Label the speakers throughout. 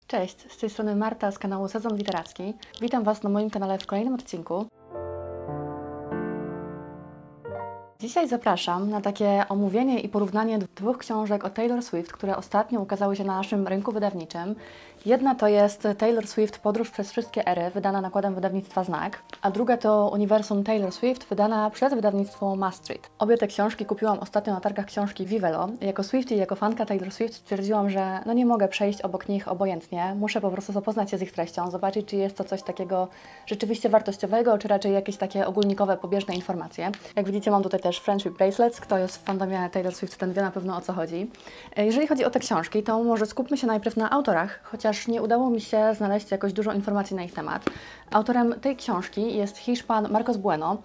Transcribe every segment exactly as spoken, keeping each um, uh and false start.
Speaker 1: Cześć, z tej strony Marta z kanału Sezon Literacki. Witam Was na moim kanale w kolejnym odcinku. Dzisiaj zapraszam na takie omówienie i porównanie dwóch książek o Taylor Swift, które ostatnio ukazały się na naszym rynku wydawniczym. Jedna to jest Taylor Swift Podróż przez wszystkie ery, wydana nakładem wydawnictwa Znak, a druga to Uniwersum Taylor Swift, wydana przez wydawnictwo Must Street. Obie te książki kupiłam ostatnio na targach książki Vivelo. Jako Swiftie i jako fanka Taylor Swift stwierdziłam, że no nie mogę przejść obok nich obojętnie. Muszę po prostu zapoznać się z ich treścią, zobaczyć, czy jest to coś takiego rzeczywiście wartościowego, czy raczej jakieś takie ogólnikowe, pobieżne informacje. Jak widzicie, mam tutaj też Friendship Bracelets. Kto jest w fandomie Taylor Swift, ten wie na pewno, o co chodzi. Jeżeli chodzi o te książki, to może skupmy się najpierw na autorach, chociaż nie udało mi się znaleźć jakoś dużo informacji na ich temat. Autorem tej książki jest Hiszpan Marcos Bueno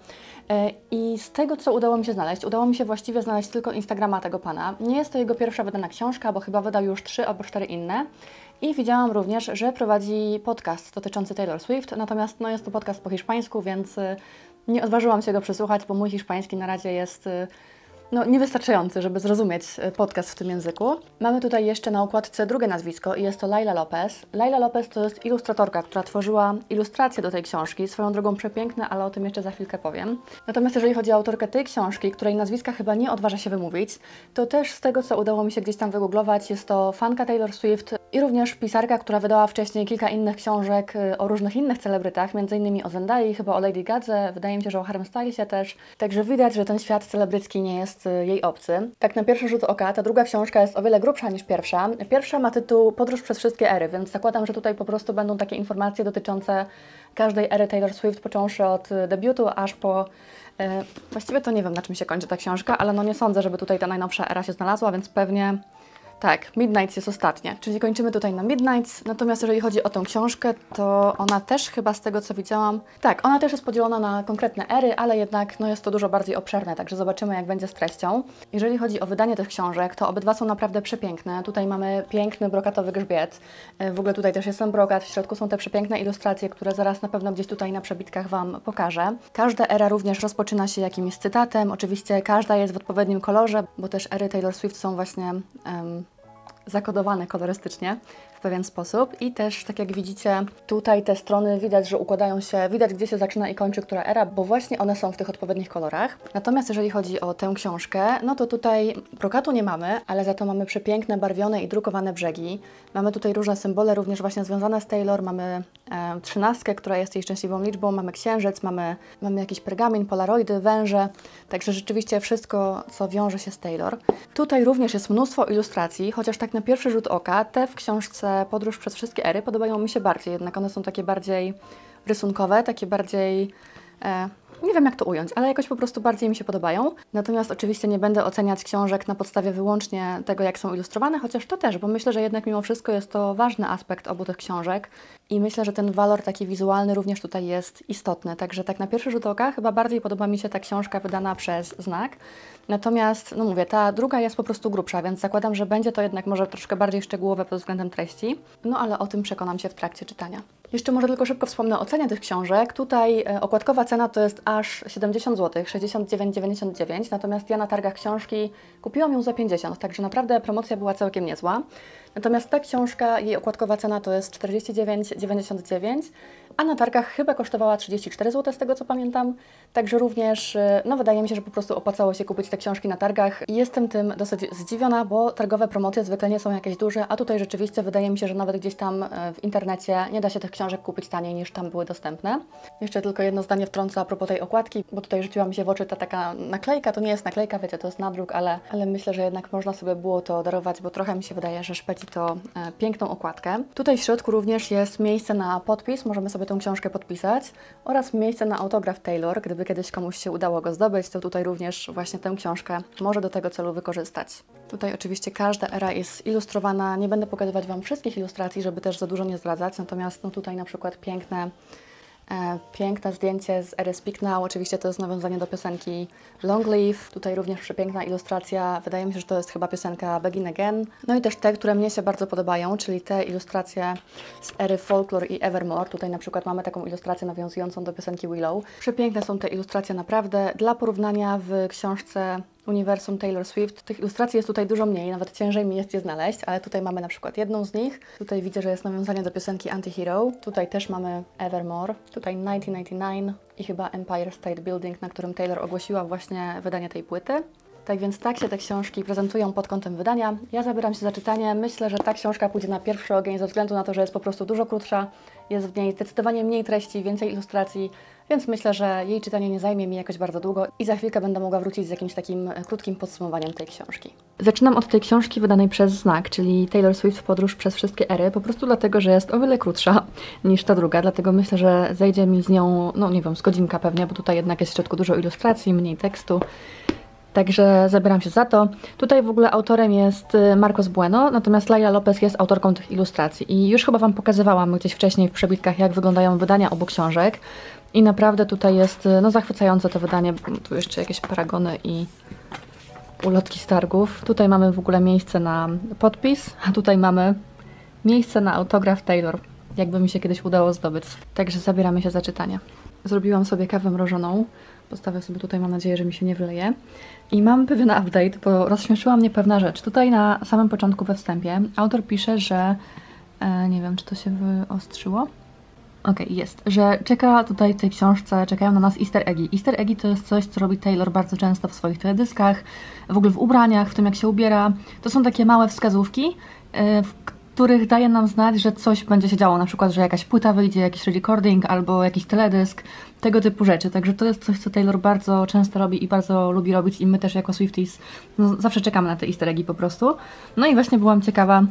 Speaker 1: i z tego, co udało mi się znaleźć, udało mi się właściwie znaleźć tylko Instagrama tego pana. Nie jest to jego pierwsza wydana książka, bo chyba wydał już trzy albo cztery inne. I widziałam również, że prowadzi podcast dotyczący Taylor Swift, natomiast no, jest to podcast po hiszpańsku, więc nie odważyłam się go przesłuchać, bo mój hiszpański na razie jest no, niewystarczający, żeby zrozumieć podcast w tym języku. Mamy tutaj jeszcze na okładce drugie nazwisko i jest to Layla Lopez. Layla Lopez to jest ilustratorka, która tworzyła ilustracje do tej książki, swoją drogą przepiękne, ale o tym jeszcze za chwilkę powiem. Natomiast jeżeli chodzi o autorkę tej książki, której nazwiska chyba nie odważa się wymówić, to też z tego, co udało mi się gdzieś tam wygooglować, jest to fanka Taylor Swift i również pisarka, która wydała wcześniej kilka innych książek o różnych innych celebrytach, między innymi o Zendai, chyba o Lady Gadze, wydaje mi się, że o Harrym Stylesie też. Także widać, że ten świat celebrycki nie jest jej obcy. Tak na pierwszy rzut oka ta druga książka jest o wiele grubsza niż pierwsza. Pierwsza ma tytuł Podróż przez wszystkie ery, więc zakładam, że tutaj po prostu będą takie informacje dotyczące każdej ery Taylor Swift, począwszy od debiutu aż po... E, właściwie to nie wiem, na czym się kończy ta książka, ale no nie sądzę, żeby tutaj ta najnowsza era się znalazła, więc pewnie... Tak, Midnights jest ostatnia, czyli kończymy tutaj na Midnights, natomiast jeżeli chodzi o tę książkę, to ona też chyba z tego, co widziałam, tak, ona też jest podzielona na konkretne ery, ale jednak no, jest to dużo bardziej obszerne, także zobaczymy, jak będzie z treścią. Jeżeli chodzi o wydanie tych książek, to obydwa są naprawdę przepiękne. Tutaj mamy piękny brokatowy grzbiet, w ogóle tutaj też jest ten brokat, w środku są te przepiękne ilustracje, które zaraz na pewno gdzieś tutaj na przebitkach Wam pokażę. Każda era również rozpoczyna się jakimś cytatem, oczywiście każda jest w odpowiednim kolorze, bo też ery Taylor Swift są właśnie... Um, zakodowane kolorystycznie w pewien sposób i też, tak jak widzicie, tutaj te strony widać, że układają się, widać, gdzie się zaczyna i kończy która era, bo właśnie one są w tych odpowiednich kolorach. Natomiast jeżeli chodzi o tę książkę, no to tutaj brokatu nie mamy, ale za to mamy przepiękne, barwione i drukowane brzegi. Mamy tutaj różne symbole, również właśnie związane z Taylor. Mamy e, trzynastkę, która jest jej szczęśliwą liczbą, mamy księżyc, mamy, mamy jakiś pergamin, polaroidy, węże, także rzeczywiście wszystko, co wiąże się z Taylor. Tutaj również jest mnóstwo ilustracji, chociaż tak na pierwszy rzut oka te w książce Podróż przez wszystkie ery podobają mi się bardziej, jednak one są takie bardziej rysunkowe, takie bardziej... E, nie wiem, jak to ująć, ale jakoś po prostu bardziej mi się podobają. Natomiast oczywiście nie będę oceniać książek na podstawie wyłącznie tego, jak są ilustrowane, chociaż to też, bo myślę, że jednak mimo wszystko jest to ważny aspekt obu tych książek i myślę, że ten walor taki wizualny również tutaj jest istotny. Także tak na pierwszy rzut oka chyba bardziej podoba mi się ta książka wydana przez Znak. Natomiast, no mówię, ta druga jest po prostu grubsza, więc zakładam, że będzie to jednak może troszkę bardziej szczegółowe pod względem treści. No ale o tym przekonam się w trakcie czytania. Jeszcze może tylko szybko wspomnę o cenie tych książek. Tutaj e, okładkowa cena to jest aż siedemdziesiąt złotych, sześćdziesiąt dziewięć dziewięćdziesiąt dziewięć, natomiast ja na targach książki kupiłam ją za pięćdziesiąt, także naprawdę promocja była całkiem niezła. Natomiast ta książka, jej okładkowa cena to jest czterdzieści dziewięć dziewięćdziesiąt dziewięć, a na targach chyba kosztowała trzydzieści cztery złote z tego, co pamiętam. Także również, no wydaje mi się, że po prostu opłacało się kupić te książki na targach i jestem tym dosyć zdziwiona, bo targowe promocje zwykle nie są jakieś duże, a tutaj rzeczywiście wydaje mi się, że nawet gdzieś tam w internecie nie da się tych książek kupić taniej niż tam były dostępne. Jeszcze tylko jedno zdanie wtrącę a propos tej okładki, bo tutaj rzuciła mi się w oczy ta taka naklejka, to nie jest naklejka, wiecie, to jest nadruk, ale, ale myślę, że jednak można sobie było to darować, bo trochę mi się wydaje, że szpeci to e, piękną okładkę. Tutaj w środku również jest miejsce na podpis, możemy sobie tę książkę podpisać oraz miejsce na autograf Taylor. Gdyby kiedyś komuś się udało go zdobyć, to tutaj również właśnie tę książkę może do tego celu wykorzystać. Tutaj oczywiście każda era jest ilustrowana, nie będę pokazywać Wam wszystkich ilustracji, żeby też za dużo nie zdradzać, natomiast no tutaj na przykład piękne E, piękne zdjęcie z ery Speak Now, oczywiście to jest nawiązanie do piosenki Long Live. Tutaj również przepiękna ilustracja, wydaje mi się, że to jest chyba piosenka Begin Again. No i też te, które mnie się bardzo podobają, czyli te ilustracje z ery Folklore i Evermore. Tutaj na przykład mamy taką ilustrację nawiązującą do piosenki Willow. Przepiękne są te ilustracje naprawdę. Dla porównania w książce uniwersum Taylor Swift. Tych ilustracji jest tutaj dużo mniej, nawet ciężej mi jest je znaleźć, ale tutaj mamy na przykład jedną z nich. Tutaj widzę, że jest nawiązanie do piosenki Anti-Hero. Tutaj też mamy Evermore. Tutaj tysiąc dziewięćset dziewięćdziesiąt dziewięć i chyba Empire State Building, na którym Taylor ogłosiła właśnie wydanie tej płyty. Tak więc tak się te książki prezentują pod kątem wydania. Ja zabieram się za czytanie. Myślę, że ta książka pójdzie na pierwszy ogień ze względu na to, że jest po prostu dużo krótsza. Jest w niej zdecydowanie mniej treści, więcej ilustracji, więc myślę, że jej czytanie nie zajmie mi jakoś bardzo długo i za chwilkę będę mogła wrócić z jakimś takim krótkim podsumowaniem tej książki. Zaczynam od tej książki wydanej przez Znak, czyli Taylor Swift Podróż przez wszystkie ery, po prostu dlatego, że jest o wiele krótsza niż ta druga, dlatego myślę, że zejdzie mi z nią, no nie wiem, z godzinka pewnie, bo tutaj jednak jest w środku dużo ilustracji, mniej tekstu. Także zabieram się za to. Tutaj w ogóle autorem jest Marcos Bueno, natomiast Laila Lopez jest autorką tych ilustracji. I już chyba Wam pokazywałam gdzieś wcześniej w przebitkach, jak wyglądają wydania obu książek. I naprawdę tutaj jest no, zachwycające to wydanie. Tu jeszcze jakieś paragony i ulotki z targów. Tutaj mamy w ogóle miejsce na podpis, a tutaj mamy miejsce na autograf Taylor. Jakby mi się kiedyś udało zdobyć. Także zabieramy się za czytanie. Zrobiłam sobie kawę mrożoną. Postawię sobie tutaj, mam nadzieję, że mi się nie wyleje. I mam pewien update, bo rozśmieszyła mnie pewna rzecz. Tutaj na samym początku we wstępie autor pisze, że... E, nie wiem, czy to się wyostrzyło? Okej, okay, jest. Że czeka tutaj w tej książce, czekają na nas easter eggi. Easter eggi to jest coś, co robi Taylor bardzo często w swoich teledyskach, w ogóle w ubraniach, w tym jak się ubiera. To są takie małe wskazówki, e, w których daje nam znać, że coś będzie się działo, na przykład, że jakaś płyta wyjdzie, jakiś recording albo jakiś teledysk, tego typu rzeczy. Także to jest coś, co Taylor bardzo często robi i bardzo lubi robić i my też jako Swifties no, zawsze czekamy na te easter eggi po prostu. No i właśnie byłam ciekawa,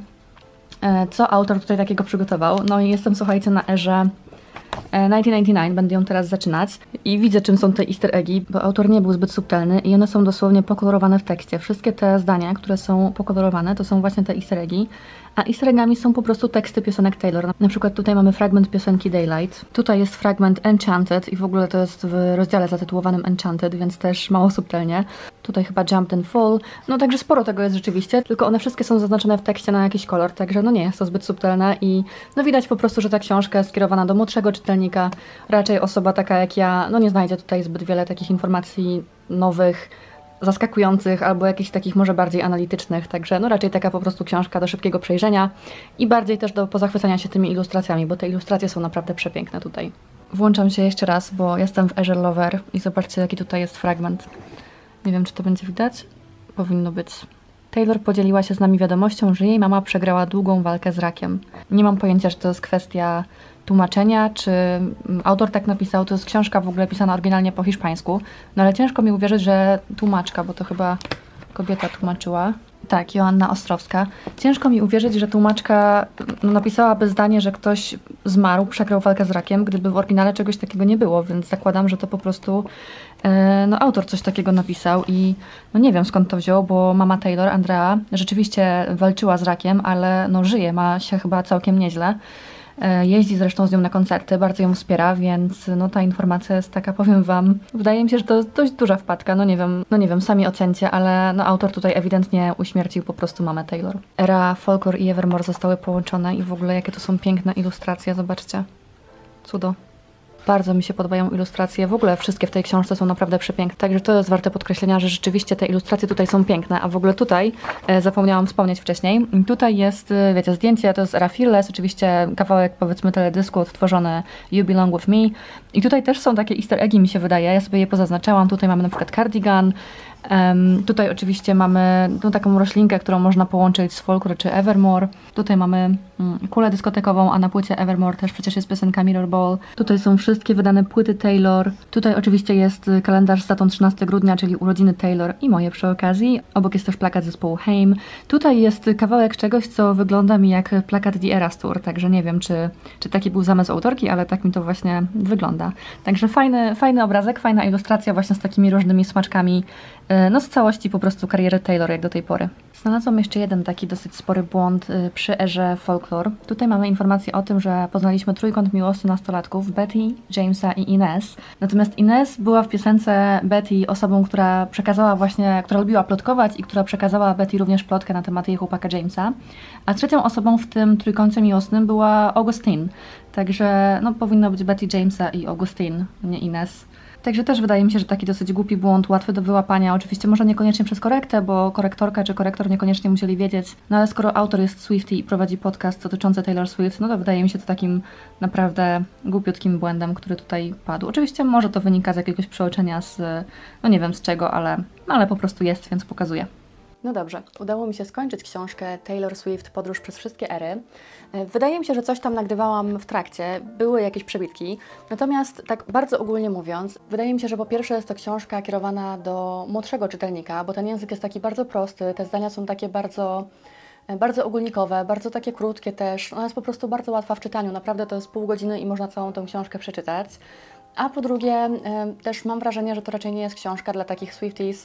Speaker 1: co autor tutaj takiego przygotował. No i jestem, słuchajcie, na erze tysiąc dziewięćset dziewięćdziesiąt dziewięć, będę ją teraz zaczynać i widzę, czym są te easter eggi, bo autor nie był zbyt subtelny i one są dosłownie pokolorowane w tekście. Wszystkie te zdania, które są pokolorowane, to są właśnie te easter eggi, a easter eggami są po prostu teksty piosenek Taylor. Na przykład tutaj mamy fragment piosenki Daylight, tutaj jest fragment Enchanted i w ogóle to jest w rozdziale zatytułowanym Enchanted, więc też mało subtelnie. Tutaj chyba Jump and Fall, no także sporo tego jest rzeczywiście, tylko one wszystkie są zaznaczone w tekście na jakiś kolor, także no nie jest to zbyt subtelne i no widać po prostu, że ta książka jest skierowana do młodszego czytelnika, raczej osoba taka jak ja, no nie znajdzie tutaj zbyt wiele takich informacji nowych, zaskakujących albo jakichś takich może bardziej analitycznych, także no raczej taka po prostu książka do szybkiego przejrzenia i bardziej też do pozachwycania się tymi ilustracjami, bo te ilustracje są naprawdę przepiękne tutaj. Włączam się jeszcze raz, bo jestem w erze Lover i zobaczcie, jaki tutaj jest fragment. Nie wiem, czy to będzie widać? Powinno być. Taylor podzieliła się z nami wiadomością, że jej mama przegrała długą walkę z rakiem. Nie mam pojęcia, czy to jest kwestia tłumaczenia, czy autor tak napisał. To jest książka w ogóle pisana oryginalnie po hiszpańsku, no ale ciężko mi uwierzyć, że tłumaczka, bo to chyba kobieta tłumaczyła. Tak, Joanna Ostrowska. Ciężko mi uwierzyć, że tłumaczka no, napisałaby zdanie, że ktoś zmarł, przegrał walkę z rakiem, gdyby w oryginale czegoś takiego nie było, więc zakładam, że to po prostu e, no, autor coś takiego napisał i no nie wiem, skąd to wziął, bo mama Taylor, Andrea, rzeczywiście walczyła z rakiem, ale no żyje, ma się chyba całkiem nieźle. Jeździ zresztą z nią na koncerty, bardzo ją wspiera, więc no ta informacja jest taka, powiem Wam, wydaje mi się, że to jest dość duża wpadka, no nie wiem, no nie wiem, sami ocencie, ale no autor tutaj ewidentnie uśmiercił po prostu mamę Taylor. Era Folklore i Evermore zostały połączone i w ogóle jakie to są piękne ilustracje, zobaczcie. Cudo. Bardzo mi się podobają ilustracje, w ogóle wszystkie w tej książce są naprawdę przepiękne, także to jest warte podkreślenia, że rzeczywiście te ilustracje tutaj są piękne, a w ogóle tutaj, e, zapomniałam wspomnieć wcześniej, tutaj jest, wiecie, zdjęcie, to jest Era Fearless, oczywiście kawałek, powiedzmy, teledysku odtworzony You Belong With Me i tutaj też są takie easter eggi, mi się wydaje, ja sobie je pozaznaczałam, tutaj mamy na przykład cardigan, Um, tutaj oczywiście mamy no, taką roślinkę, którą można połączyć z Folklore czy Evermore. Tutaj mamy um, kulę dyskotekową, a na płycie Evermore też przecież jest piosenka Mirror Ball. Tutaj są wszystkie wydane płyty Taylor. Tutaj oczywiście jest kalendarz z datą trzynastego grudnia, czyli urodziny Taylor i moje przy okazji. Obok jest też plakat zespołu Haim. Tutaj jest kawałek czegoś, co wygląda mi jak plakat The Eras Tour, także nie wiem, czy, czy taki był zamysł autorki, ale tak mi to właśnie wygląda. Także fajny, fajny obrazek, fajna ilustracja właśnie z takimi różnymi smaczkami no z całości po prostu kariery Taylor jak do tej pory. Znalazłam jeszcze jeden taki dosyć spory błąd przy erze Folklore. Tutaj mamy informację o tym, że poznaliśmy trójkąt miłosny nastolatków Betty, Jamesa i Inez. Natomiast Inez była w piosence Betty osobą, która przekazała właśnie, która lubiła plotkować i która przekazała Betty również plotkę na temat jej chłopaka Jamesa. A trzecią osobą w tym trójkącie miłosnym była Augustine. Także no powinno być Betty, Jamesa i Augustine, nie Inez. Także też wydaje mi się, że taki dosyć głupi błąd, łatwy do wyłapania. Oczywiście może niekoniecznie przez korektę, bo korektorka czy korektor niekoniecznie musieli wiedzieć. No ale skoro autor jest Swiftie i prowadzi podcast dotyczący Taylor Swift, no to wydaje mi się to takim naprawdę głupiutkim błędem, który tutaj padł. Oczywiście może to wynika z jakiegoś przeoczenia z, no nie wiem z czego, ale, ale po prostu jest, więc pokazuję. No dobrze, udało mi się skończyć książkę Taylor Swift Podróż przez wszystkie ery. Wydaje mi się, że coś tam nagrywałam w trakcie, były jakieś przebitki, natomiast tak bardzo ogólnie mówiąc, wydaje mi się, że po pierwsze jest to książka kierowana do młodszego czytelnika, bo ten język jest taki bardzo prosty, te zdania są takie bardzo, bardzo ogólnikowe, bardzo takie krótkie też, ona jest po prostu bardzo łatwa w czytaniu, naprawdę to jest pół godziny i można całą tę książkę przeczytać. A po drugie, też mam wrażenie, że to raczej nie jest książka dla takich Swifties,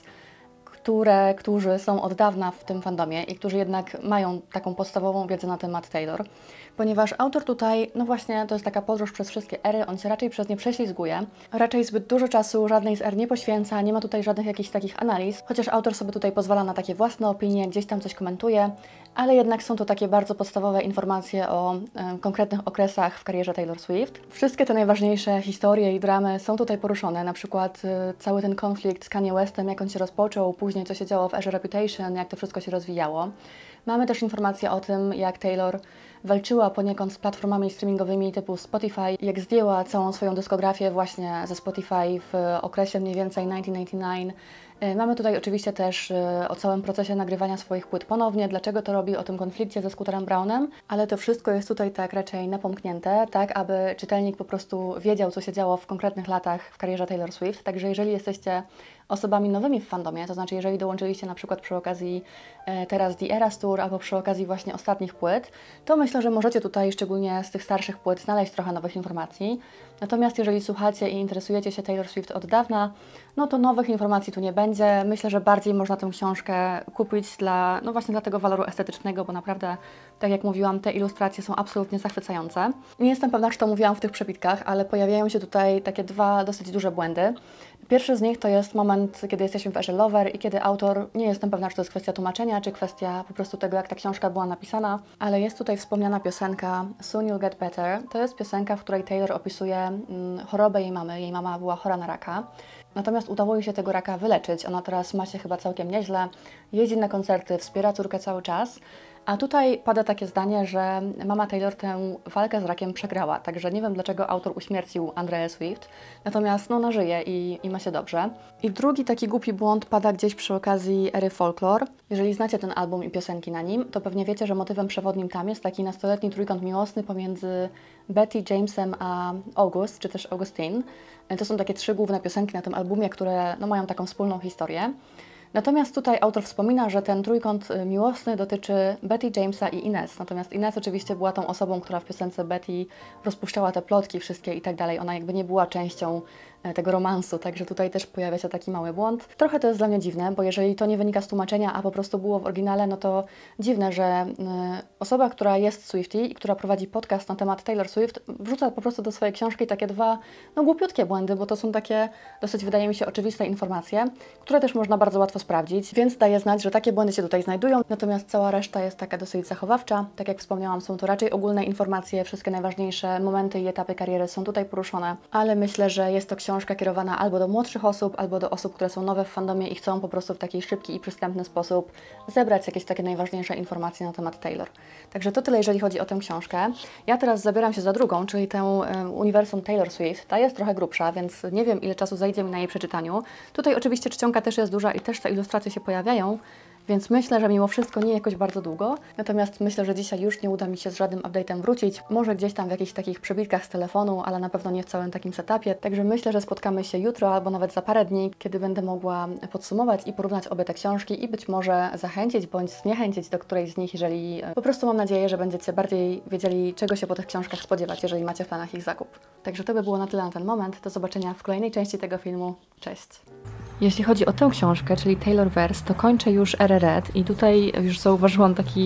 Speaker 1: które, którzy są od dawna w tym fandomie i którzy jednak mają taką podstawową wiedzę na temat Taylor, ponieważ autor tutaj, no właśnie, to jest taka podróż przez wszystkie ery, on się raczej przez nie prześlizguje, raczej zbyt dużo czasu żadnej z er nie poświęca, nie ma tutaj żadnych jakichś takich analiz, chociaż autor sobie tutaj pozwala na takie własne opinie, gdzieś tam coś komentuje, ale jednak są to takie bardzo podstawowe informacje o e, konkretnych okresach w karierze Taylor Swift. Wszystkie te najważniejsze historie i dramy są tutaj poruszone, na przykład e, cały ten konflikt z Kanye Westem, jak on się rozpoczął, później co się działo w erze Reputation, jak to wszystko się rozwijało. Mamy też informacje o tym, jak Taylor walczyła poniekąd z platformami streamingowymi typu Spotify, jak zdjęła całą swoją dyskografię właśnie ze Spotify w okresie mniej więcej tysiąc dziewięćset dziewięćdziesiątym dziewięć. Mamy tutaj oczywiście też o całym procesie nagrywania swoich płyt ponownie, dlaczego to robi, o tym konflikcie ze Scooterem Brownem, ale to wszystko jest tutaj tak raczej napomknięte, tak aby czytelnik po prostu wiedział, co się działo w konkretnych latach w karierze Taylor Swift. Także jeżeli jesteście osobami nowymi w fandomie, to znaczy jeżeli dołączyliście na przykład przy okazji e, teraz The Eras Tour albo przy okazji właśnie ostatnich płyt, to myślę, że możecie tutaj szczególnie z tych starszych płyt znaleźć trochę nowych informacji. Natomiast jeżeli słuchacie i interesujecie się Taylor Swift od dawna, no to nowych informacji tu nie będzie. Myślę, że bardziej można tę książkę kupić dla, no właśnie dla tego waloru estetycznego, bo naprawdę, tak jak mówiłam, te ilustracje są absolutnie zachwycające. Nie jestem pewna, czy to mówiłam w tych przebitkach, ale pojawiają się tutaj takie dwa dosyć duże błędy. Pierwszy z nich to jest moment, kiedy jesteśmy w erze Lover i kiedy autor, nie jestem pewna, czy to jest kwestia tłumaczenia, czy kwestia po prostu tego, jak ta książka była napisana, ale jest tutaj wspomniana piosenka Soon You'll Get Better. To jest piosenka, w której Taylor opisuje mm, chorobę jej mamy. Jej mama była chora na raka. Natomiast udało jej się tego raka wyleczyć. Ona teraz ma się chyba całkiem nieźle, jeździ na koncerty, wspiera córkę cały czas. A tutaj pada takie zdanie, że mama Taylor tę walkę z rakiem przegrała, także nie wiem, dlaczego autor uśmiercił Andreę Swift, natomiast no, ona żyje i, i ma się dobrze. I drugi taki głupi błąd pada gdzieś przy okazji ery Folklore. Jeżeli znacie ten album i piosenki na nim, to pewnie wiecie, że motywem przewodnim tam jest taki nastoletni trójkąt miłosny pomiędzy Betty, Jamesem a August, czy też Augustine. To są takie trzy główne piosenki na tym albumie, które no, mają taką wspólną historię. Natomiast tutaj autor wspomina, że ten trójkąt miłosny dotyczy Betty, Jamesa i Ines. Natomiast Ines oczywiście była tą osobą, która w piosence Betty rozpuszczała te plotki wszystkie i tak dalej. Ona jakby nie była częścią tego romansu, także tutaj też pojawia się taki mały błąd. Trochę to jest dla mnie dziwne, bo jeżeli to nie wynika z tłumaczenia, a po prostu było w oryginale, no to dziwne, że y, osoba, która jest Swiftie i która prowadzi podcast na temat Taylor Swift, wrzuca po prostu do swojej książki takie dwa, no głupiutkie błędy, bo to są takie dosyć, wydaje mi się, oczywiste informacje, które też można bardzo łatwo sprawdzić, więc daje znać, że takie błędy się tutaj znajdują, natomiast cała reszta jest taka dosyć zachowawcza. Tak jak wspomniałam, są to raczej ogólne informacje, wszystkie najważniejsze momenty i etapy kariery są tutaj poruszone, ale myślę, że jest to książka książka kierowana albo do młodszych osób, albo do osób, które są nowe w fandomie i chcą po prostu w taki szybki i przystępny sposób zebrać jakieś takie najważniejsze informacje na temat Taylor. Także to tyle, jeżeli chodzi o tę książkę. Ja teraz zabieram się za drugą, czyli tę um, uniwersum Taylor Swift. Ta jest trochę grubsza, więc nie wiem, ile czasu zajdzie mi na jej przeczytaniu. Tutaj oczywiście czcionka też jest duża i też te ilustracje się pojawiają, więc myślę, że mimo wszystko nie jakoś bardzo długo. Natomiast myślę, że dzisiaj już nie uda mi się z żadnym update'em wrócić. Może gdzieś tam w jakichś takich przebitkach z telefonu, ale na pewno nie w całym takim setupie. Także myślę, że spotkamy się jutro albo nawet za parę dni, kiedy będę mogła podsumować i porównać obie te książki i być może zachęcić bądź zniechęcić do którejś z nich, jeżeli po prostu mam nadzieję, że będziecie bardziej wiedzieli, czego się po tych książkach spodziewać, jeżeli macie w planach ich zakup. Także to by było na tyle na ten moment. Do zobaczenia w kolejnej części tego filmu. Cześć! Jeśli chodzi o tę książkę, czyli Taylorverse, to kończę już erę Red i tutaj już zauważyłam taki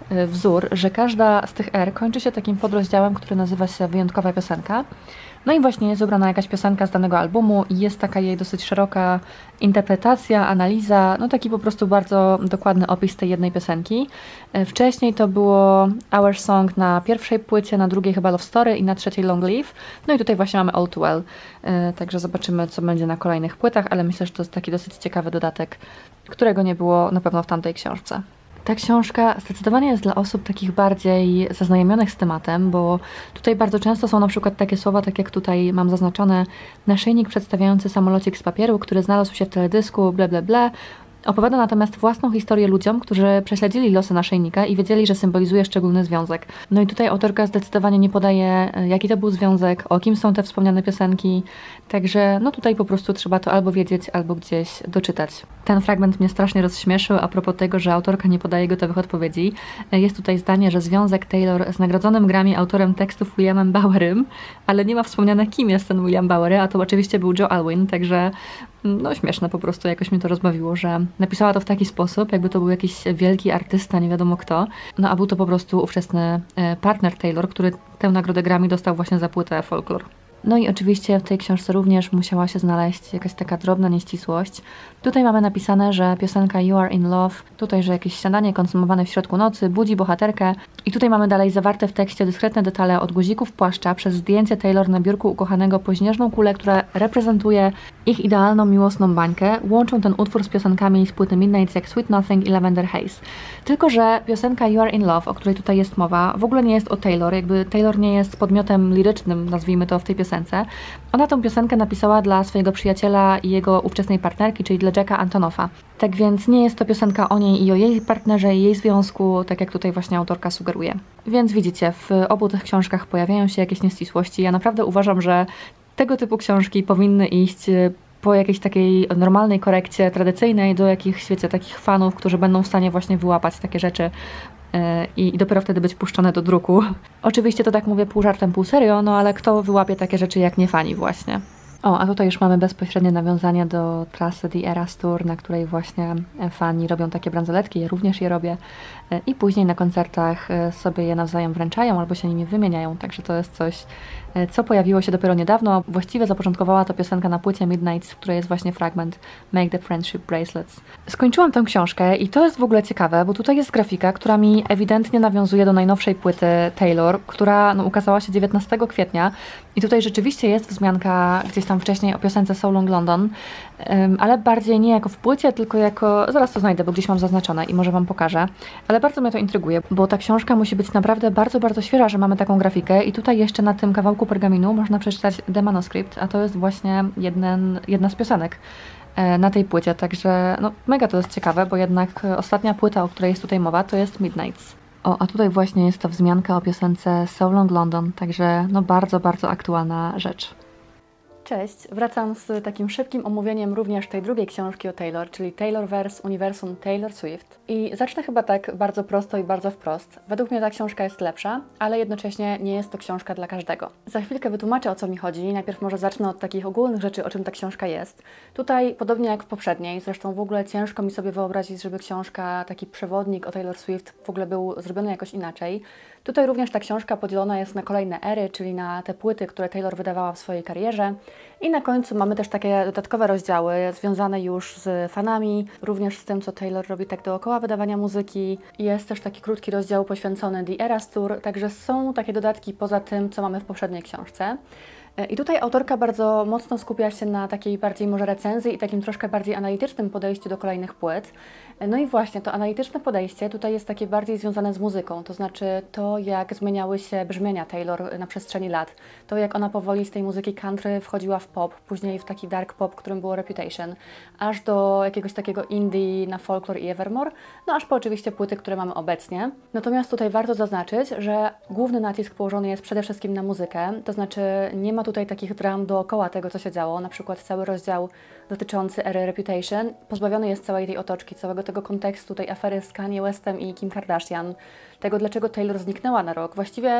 Speaker 1: y, wzór, że każda z tych er kończy się takim podrozdziałem, który nazywa się wyjątkowa piosenka. No i właśnie jest wybrana jakaś piosenka z danego albumu i jest taka jej dosyć szeroka interpretacja, analiza, no taki po prostu bardzo dokładny opis tej jednej piosenki. Wcześniej to było Our Song na pierwszej płycie, na drugiej chyba Love Story i na trzeciej Long Live. No i tutaj właśnie mamy All Too Well, także zobaczymy, co będzie na kolejnych płytach, ale myślę, że to jest taki dosyć ciekawy dodatek, którego nie było na pewno w tamtej książce. Ta książka zdecydowanie jest dla osób takich bardziej zaznajomionych z tematem, bo tutaj bardzo często są na przykład takie słowa, tak jak tutaj mam zaznaczone, naszyjnik przedstawiający samolocik z papieru, który znalazł się w teledysku, ble ble ble. Opowiada natomiast własną historię ludziom, którzy prześledzili losy naszyjnika i wiedzieli, że symbolizuje szczególny związek. No i tutaj autorka zdecydowanie nie podaje, jaki to był związek, o kim są te wspomniane piosenki, także no tutaj po prostu trzeba to albo wiedzieć, albo gdzieś doczytać. Ten fragment mnie strasznie rozśmieszył a propos tego, że autorka nie podaje gotowych odpowiedzi. Jest tutaj zdanie, że związek Taylor z nagrodzonym Grammy autorem tekstów Williamem Bowerym, ale nie ma wspomniane, kim jest ten William Bowery, a to oczywiście był Joe Alwyn, także no śmieszne po prostu, jakoś mnie to rozbawiło, że napisała to w taki sposób, jakby to był jakiś wielki artysta, nie wiadomo kto, no a był to po prostu ówczesny partner Taylor, który tę nagrodę Grammy dostał właśnie za płytę Folklore. No i oczywiście w tej książce również musiała się znaleźć jakaś taka drobna nieścisłość. Tutaj mamy napisane, że piosenka You Are In Love, tutaj, że jakieś śniadanie konsumowane w środku nocy budzi bohaterkę i tutaj mamy dalej zawarte w tekście dyskretne detale od guzików płaszcza przez zdjęcie Taylor na biurku ukochanego po śnieżną kulę, która reprezentuje ich idealną miłosną bańkę. Łączą ten utwór z piosenkami z płyty Midnights jak Sweet Nothing i Lavender Haze. Tylko że piosenka You Are In Love, o której tutaj jest mowa, w ogóle nie jest o Taylor, jakby Taylor nie jest podmiotem lirycznym, nazwijmy to, w tej piosence. Ona tę piosenkę napisała dla swojego przyjaciela i jego ówczesnej partnerki, czyli dla Jacka Antonoffa. Tak więc nie jest to piosenka o niej i o jej partnerze i jej związku, tak jak tutaj właśnie autorka sugeruje. Więc widzicie, w obu tych książkach pojawiają się jakieś nieścisłości. Ja naprawdę uważam, że tego typu książki powinny iść po jakiejś takiej normalnej korekcie tradycyjnej do jakichś, wiecie, takich fanów, którzy będą w stanie właśnie wyłapać takie rzeczy i dopiero wtedy być puszczone do druku. Oczywiście to tak mówię pół żartem, pół serio, no ale kto wyłapie takie rzeczy jak nie fani właśnie. O, a tutaj już mamy bezpośrednie nawiązanie do trasy The Eras Tour, na której właśnie fani robią takie bransoletki, ja również je robię i później na koncertach sobie je nawzajem wręczają albo się nimi wymieniają, także to jest coś, co pojawiło się dopiero niedawno. Właściwie zapoczątkowała to piosenka na płycie Midnights, w której jest właśnie fragment Make the Friendship Bracelets. Skończyłam tę książkę i to jest w ogóle ciekawe, bo tutaj jest grafika, która mi ewidentnie nawiązuje do najnowszej płyty Taylor, która no, ukazała się dziewiętnastego kwietnia i tutaj rzeczywiście jest wzmianka gdzieś tam wcześniej o piosence So Long London, ale bardziej nie jako w płycie, tylko jako, zaraz to znajdę, bo gdzieś mam zaznaczone i może wam pokażę, ale bardzo mnie to intryguje, bo ta książka musi być naprawdę bardzo, bardzo świeża, że mamy taką grafikę i tutaj jeszcze na tym kawałku pergaminu można przeczytać The Manuscript, a to jest właśnie jeden, jedna z piosenek na tej płycie, także no, mega to jest ciekawe, bo jednak ostatnia płyta, o której jest tutaj mowa, to jest Midnights. O, a tutaj właśnie jest to wzmianka o piosence So Long London, także no bardzo, bardzo aktualna rzecz. Cześć, wracam z takim szybkim omówieniem również tej drugiej książki o Taylor, czyli Taylorverse Uniwersum Taylor Swift. I zacznę chyba tak bardzo prosto i bardzo wprost. Według mnie ta książka jest lepsza, ale jednocześnie nie jest to książka dla każdego. Za chwilkę wytłumaczę, o co mi chodzi. Najpierw może zacznę od takich ogólnych rzeczy, o czym ta książka jest. Tutaj, podobnie jak w poprzedniej, zresztą w ogóle ciężko mi sobie wyobrazić, żeby książka, taki przewodnik o Taylor Swift w ogóle był zrobiony jakoś inaczej. Tutaj również ta książka podzielona jest na kolejne ery, czyli na te płyty, które Taylor wydawała w swojej karierze. I na końcu mamy też takie dodatkowe rozdziały związane już z fanami, również z tym, co Taylor robi tak dookoła wydawania muzyki. Jest też taki krótki rozdział poświęcony The Eras Tour, także są takie dodatki poza tym, co mamy w poprzedniej książce. I tutaj autorka bardzo mocno skupia się na takiej bardziej może recenzji i takim troszkę bardziej analitycznym podejściu do kolejnych płyt. No i właśnie to analityczne podejście tutaj jest takie bardziej związane z muzyką, to znaczy to, jak zmieniały się brzmienia Taylor na przestrzeni lat, to jak ona powoli z tej muzyki country wchodziła w pop, później w taki dark pop, którym było Reputation, aż do jakiegoś takiego indie na Folklore i Evermore, no aż po oczywiście płyty, które mamy obecnie. Natomiast tutaj warto zaznaczyć, że główny nacisk położony jest przede wszystkim na muzykę, to znaczy nie ma tutaj takich dram dookoła tego, co się działo, na przykład cały rozdział dotyczący ery Reputation pozbawiony jest całej tej otoczki, całego tego kontekstu, tej afery z Kanye Westem i Kim Kardashian, tego dlaczego Taylor zniknęła na rok. Właściwie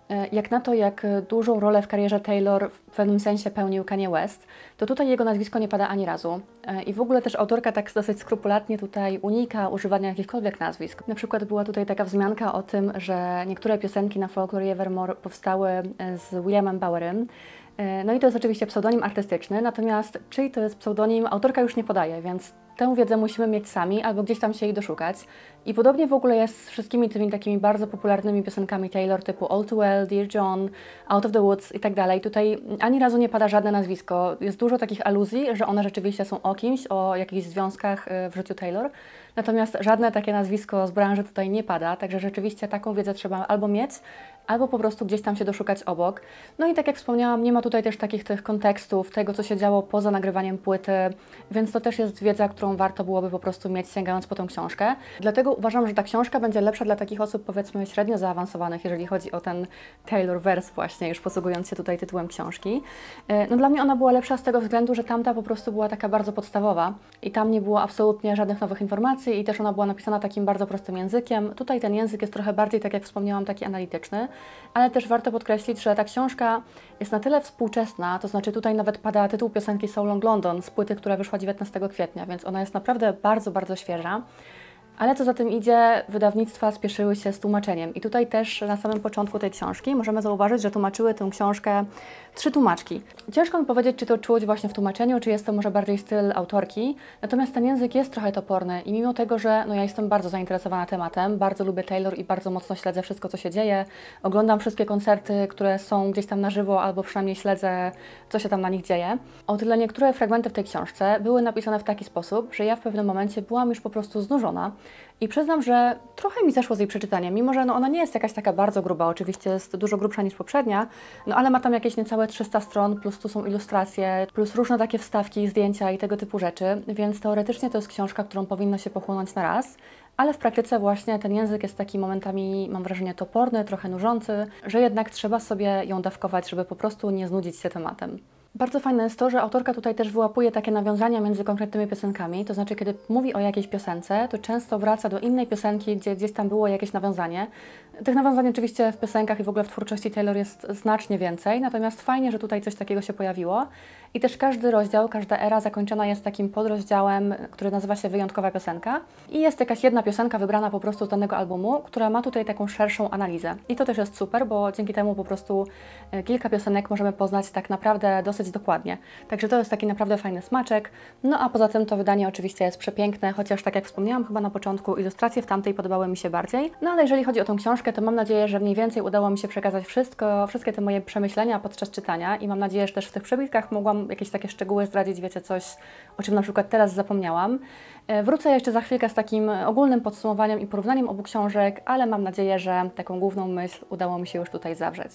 Speaker 1: Jak na to, jak dużą rolę w karierze Taylor w pewnym sensie pełnił Kanye West, to tutaj jego nazwisko nie pada ani razu. I w ogóle też autorka tak dosyć skrupulatnie tutaj unika używania jakichkolwiek nazwisk. Na przykład była tutaj taka wzmianka o tym, że niektóre piosenki na Folklore Evermore powstały z Williamem Bowerem. No i to jest oczywiście pseudonim artystyczny, natomiast czyj to jest pseudonim, autorka już nie podaje, więc tę wiedzę musimy mieć sami albo gdzieś tam się jej doszukać. I podobnie w ogóle jest z wszystkimi tymi takimi bardzo popularnymi piosenkami Taylor typu All Too Well, Dear John, Out of the Woods i tak dalej. Tutaj ani razu nie pada żadne nazwisko. Jest dużo takich aluzji, że one rzeczywiście są o kimś, o jakichś związkach w życiu Taylor. Natomiast żadne takie nazwisko z branży tutaj nie pada, także rzeczywiście taką wiedzę trzeba albo mieć, albo po prostu gdzieś tam się doszukać obok. No i tak jak wspomniałam, nie ma tutaj też takich tych kontekstów, tego co się działo poza nagrywaniem płyty, więc to też jest wiedza, którą warto byłoby po prostu mieć, sięgając po tą książkę. Dlatego uważam, że ta książka będzie lepsza dla takich osób, powiedzmy, średnio zaawansowanych, jeżeli chodzi o ten Taylorverse właśnie, już posługując się tutaj tytułem książki. No dla mnie ona była lepsza z tego względu, że tamta po prostu była taka bardzo podstawowa i tam nie było absolutnie żadnych nowych informacji i też ona była napisana takim bardzo prostym językiem. Tutaj ten język jest trochę bardziej, tak jak wspomniałam, taki analityczny, ale też warto podkreślić, że ta książka jest na tyle współczesna, to znaczy tutaj nawet pada tytuł piosenki So Long London z płyty, która wyszła dziewiętnastego kwietnia, więc ona jest naprawdę bardzo, bardzo świeża. Ale co za tym idzie, wydawnictwa spieszyły się z tłumaczeniem. I tutaj też na samym początku tej książki możemy zauważyć, że tłumaczyły tę książkę trzy tłumaczki. Ciężko mi powiedzieć, czy to czuć właśnie w tłumaczeniu, czy jest to może bardziej styl autorki. Natomiast ten język jest trochę toporny i mimo tego, że no ja jestem bardzo zainteresowana tematem, bardzo lubię Taylor i bardzo mocno śledzę wszystko, co się dzieje, oglądam wszystkie koncerty, które są gdzieś tam na żywo, albo przynajmniej śledzę, co się tam na nich dzieje. O tyle niektóre fragmenty w tej książce były napisane w taki sposób, że ja w pewnym momencie byłam już po prostu znużona. I przyznam, że trochę mi zeszło z jej przeczytania, mimo że no ona nie jest jakaś taka bardzo gruba, oczywiście jest dużo grubsza niż poprzednia, no ale ma tam jakieś niecałe trzysta stron, plus tu są ilustracje, plus różne takie wstawki, zdjęcia i tego typu rzeczy, więc teoretycznie to jest książka, którą powinno się pochłonąć na raz, ale w praktyce właśnie ten język jest taki momentami, mam wrażenie, toporny, trochę nużący, że jednak trzeba sobie ją dawkować, żeby po prostu nie znudzić się tematem. Bardzo fajne jest to, że autorka tutaj też wyłapuje takie nawiązania między konkretnymi piosenkami, to znaczy kiedy mówi o jakiejś piosence, to często wraca do innej piosenki, gdzie gdzieś tam było jakieś nawiązanie. Tych nawiązań oczywiście w piosenkach i w ogóle w twórczości Taylor jest znacznie więcej, natomiast fajnie, że tutaj coś takiego się pojawiło. I też każdy rozdział, każda era zakończona jest takim podrozdziałem, który nazywa się Wyjątkowa piosenka. I jest jakaś jedna piosenka wybrana po prostu z danego albumu, która ma tutaj taką szerszą analizę. I to też jest super, bo dzięki temu po prostu kilka piosenek możemy poznać tak naprawdę dosyć dokładnie. Także to jest taki naprawdę fajny smaczek. No a poza tym to wydanie oczywiście jest przepiękne, chociaż tak jak wspomniałam chyba na początku, ilustracje w tamtej podobały mi się bardziej. No ale jeżeli chodzi o tą książkę, to mam nadzieję, że mniej więcej udało mi się przekazać wszystko, wszystkie te moje przemyślenia podczas czytania i mam nadzieję, że też w tych przebitkach mogłam jakieś takie szczegóły zdradzić, wiecie, coś, o czym na przykład teraz zapomniałam. Wrócę jeszcze za chwilkę z takim ogólnym podsumowaniem i porównaniem obu książek, ale mam nadzieję, że taką główną myśl udało mi się już tutaj zawrzeć.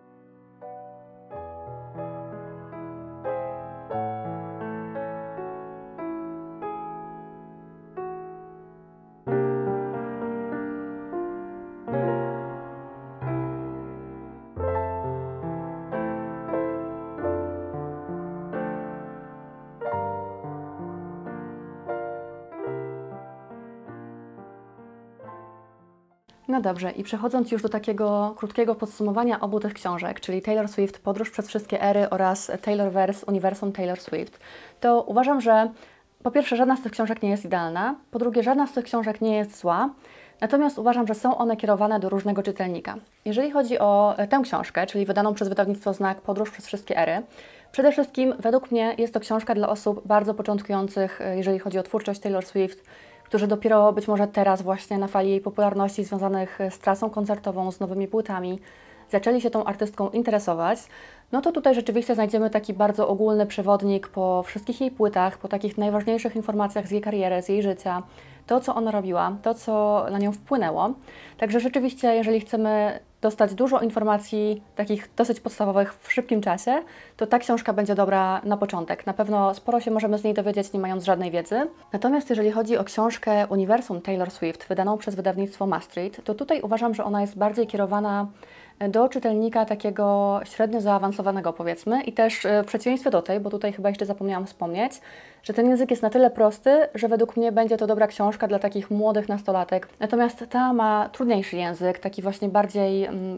Speaker 1: No dobrze, i przechodząc już do takiego krótkiego podsumowania obu tych książek, czyli Taylor Swift Podróż przez wszystkie ery oraz Taylorverse Uniwersum Taylor Swift, to uważam, że po pierwsze żadna z tych książek nie jest idealna, po drugie żadna z tych książek nie jest zła, natomiast uważam, że są one kierowane do różnego czytelnika. Jeżeli chodzi o tę książkę, czyli wydaną przez wydawnictwo Znak Podróż przez wszystkie ery, przede wszystkim według mnie jest to książka dla osób bardzo początkujących, jeżeli chodzi o twórczość Taylor Swift, którzy dopiero być może teraz właśnie na fali jej popularności związanych z trasą koncertową, z nowymi płytami, zaczęli się tą artystką interesować, no to tutaj rzeczywiście znajdziemy taki bardzo ogólny przewodnik po wszystkich jej płytach, po takich najważniejszych informacjach z jej kariery, z jej życia, to co ona robiła, to co na nią wpłynęło. Także rzeczywiście, jeżeli chcemy dostać dużo informacji takich dosyć podstawowych w szybkim czasie, to ta książka będzie dobra na początek. Na pewno sporo się możemy z niej dowiedzieć, nie mając żadnej wiedzy. Natomiast jeżeli chodzi o książkę Uniwersum Taylor Swift, wydaną przez wydawnictwo Maastricht, to tutaj uważam, że ona jest bardziej kierowana do czytelnika takiego średnio zaawansowanego, powiedzmy, i też w przeciwieństwie do tej, bo tutaj chyba jeszcze zapomniałam wspomnieć, że ten język jest na tyle prosty, że według mnie będzie to dobra książka dla takich młodych nastolatek. Natomiast ta ma trudniejszy język, taki właśnie bardziej,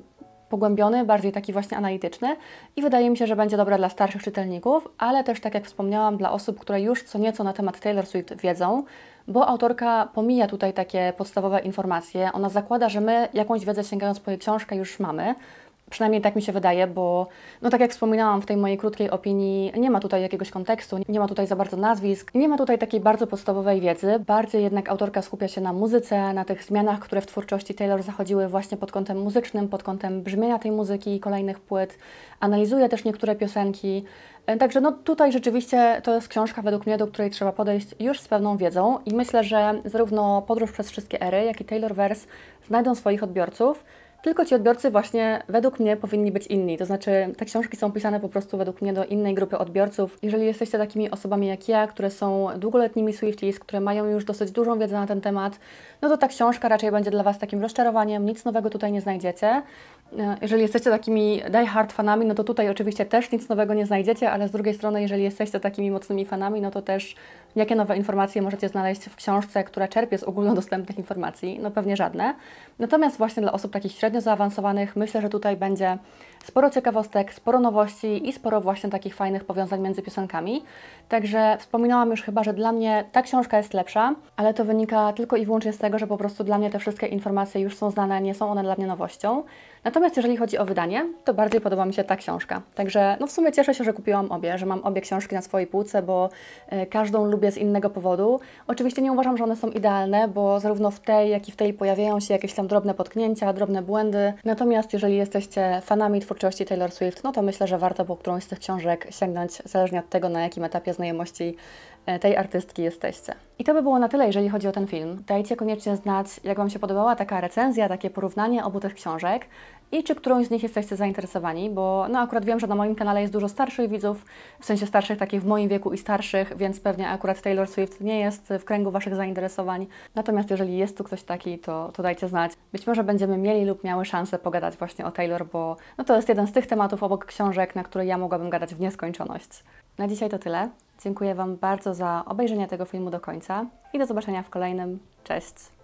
Speaker 1: pogłębiony, bardziej taki właśnie analityczny i wydaje mi się, że będzie dobra dla starszych czytelników, ale też, tak jak wspomniałam, dla osób, które już co nieco na temat Taylor Swift wiedzą, bo autorka pomija tutaj takie podstawowe informacje. Ona zakłada, że my jakąś wiedzę sięgając po jej książkę już mamy. Przynajmniej tak mi się wydaje, bo no tak jak wspominałam w tej mojej krótkiej opinii, nie ma tutaj jakiegoś kontekstu, nie ma tutaj za bardzo nazwisk, nie ma tutaj takiej bardzo podstawowej wiedzy. Bardziej jednak autorka skupia się na muzyce, na tych zmianach, które w twórczości Taylor zachodziły właśnie pod kątem muzycznym, pod kątem brzmienia tej muzyki i kolejnych płyt. Analizuje też niektóre piosenki. Także no tutaj rzeczywiście to jest książka według mnie, do której trzeba podejść już z pewną wiedzą i myślę, że zarówno Podróż przez wszystkie ery, jak i Taylorverse znajdą swoich odbiorców. Tylko ci odbiorcy właśnie według mnie powinni być inni, to znaczy te książki są pisane po prostu według mnie do innej grupy odbiorców. Jeżeli jesteście takimi osobami jak ja, które są długoletnimi Swifties, które mają już dosyć dużą wiedzę na ten temat, no to ta książka raczej będzie dla Was takim rozczarowaniem, nic nowego tutaj nie znajdziecie. Jeżeli jesteście takimi die hard fanami, no to tutaj oczywiście też nic nowego nie znajdziecie, ale z drugiej strony, jeżeli jesteście takimi mocnymi fanami, no to też jakie nowe informacje możecie znaleźć w książce, która czerpie z ogólnodostępnych informacji? No pewnie żadne. Natomiast właśnie dla osób takich średnio zaawansowanych myślę, że tutaj będzie sporo ciekawostek, sporo nowości i sporo właśnie takich fajnych powiązań między piosenkami. Także wspominałam już chyba, że dla mnie ta książka jest lepsza, ale to wynika tylko i wyłącznie z tego, że po prostu dla mnie te wszystkie informacje już są znane, nie są one dla mnie nowością. Natomiast jeżeli chodzi o wydanie, to bardziej podoba mi się ta książka. Także no w sumie cieszę się, że kupiłam obie, że mam obie książki na swojej półce, bo y, każdą lubię z innego powodu. Oczywiście nie uważam, że one są idealne, bo zarówno w tej, jak i w tej pojawiają się jakieś tam drobne potknięcia, drobne błędy. Natomiast jeżeli jesteście fanami twórczości Taylor Swift, no to myślę, że warto po którąś z tych książek sięgnąć, zależnie od tego, na jakim etapie znajomości tej artystki jesteście. I to by było na tyle, jeżeli chodzi o ten film. Dajcie koniecznie znać, jak Wam się podobała taka recenzja, takie porównanie obu tych książek i czy którąś z nich jesteście zainteresowani, bo no akurat wiem, że na moim kanale jest dużo starszych widzów, w sensie starszych takich w moim wieku i starszych, więc pewnie akurat Taylor Swift nie jest w kręgu Waszych zainteresowań. Natomiast jeżeli jest tu ktoś taki, to, to dajcie znać. Być może będziemy mieli lub miały szansę pogadać właśnie o Taylor, bo no to jest jeden z tych tematów obok książek, na które ja mogłabym gadać w nieskończoność. Na dzisiaj to tyle. Dziękuję Wam bardzo za obejrzenie tego filmu do końca i do zobaczenia w kolejnym. Cześć!